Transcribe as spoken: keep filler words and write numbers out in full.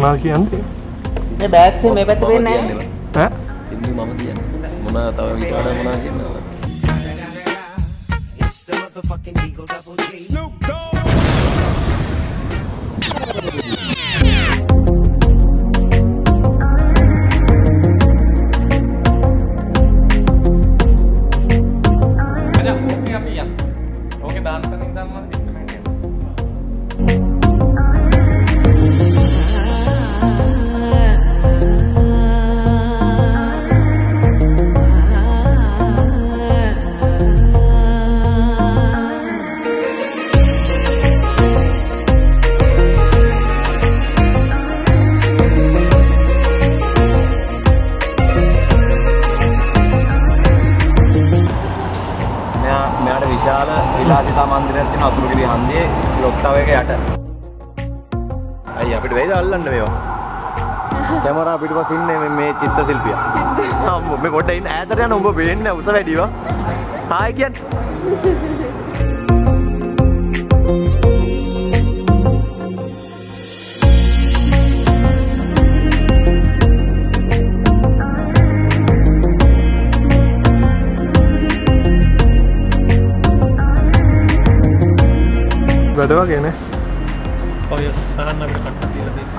මොනවද කියන්නේ? මේ බෑග්ස් මේ පැත්තට වෙන්නේ නැහැ. ඈ? ඉන්නේ මම කියන්නේ. මොනවා තව ඊට වඩා මොනවා කියන්නවද? කැමරා පිටපස්සේ ඉන්නේ මේ චිත්‍ර ශිල්පියා. අම්මෝ මේ පොඩ්ඩක් ඉන්න ඈතට යන උඹ පේන්නේ උස වැඩිවා. හායි කියන්නේ. වැඩ වගේ නේ. ඔය සහන් අපිට කට්ට තියලා දෙන්න.